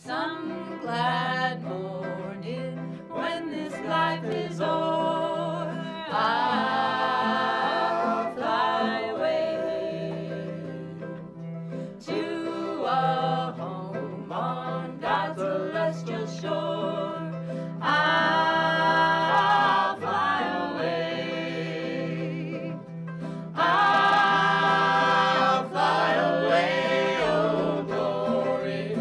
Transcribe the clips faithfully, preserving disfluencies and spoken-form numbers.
some glad morning when this life is o'er, I'll fly away to a home on God's celestial shore. I'll fly away. I'll fly away, oh glory.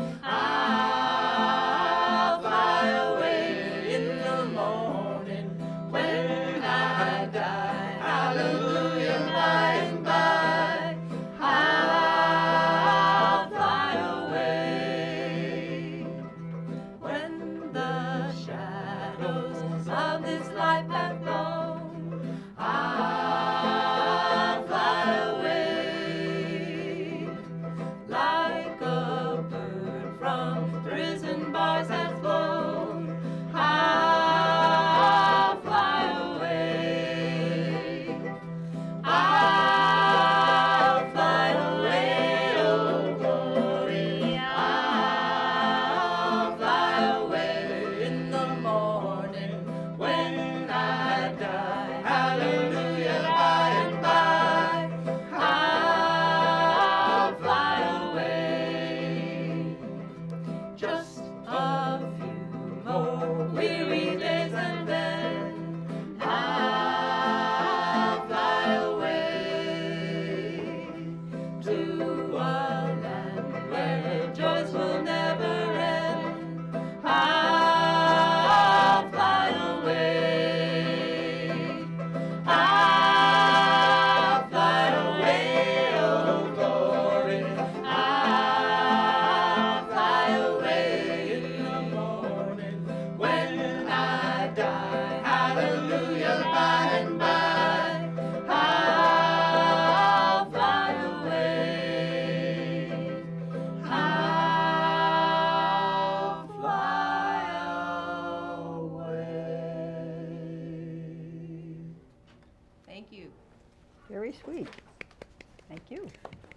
I'll fly away in the morning when I die. Hallelujah, by and by. I'll fly away when the shadows of this life have gone. I'll fly away like a bird from prison bars has flown. I'll fly away. I'll fly away, oh glory. I'll fly away in the morning when I die. Hallelujah, by and by. I'll fly away. Just a few more weary days and then I'll fly away to a land where joys will never end. I'll fly away. I'll fly away, oh glory. I'll fly away in the morning when I die. Hallelujah, by and by. I'll fly away. I'll fly away. Thank you. Very sweet. Thank you.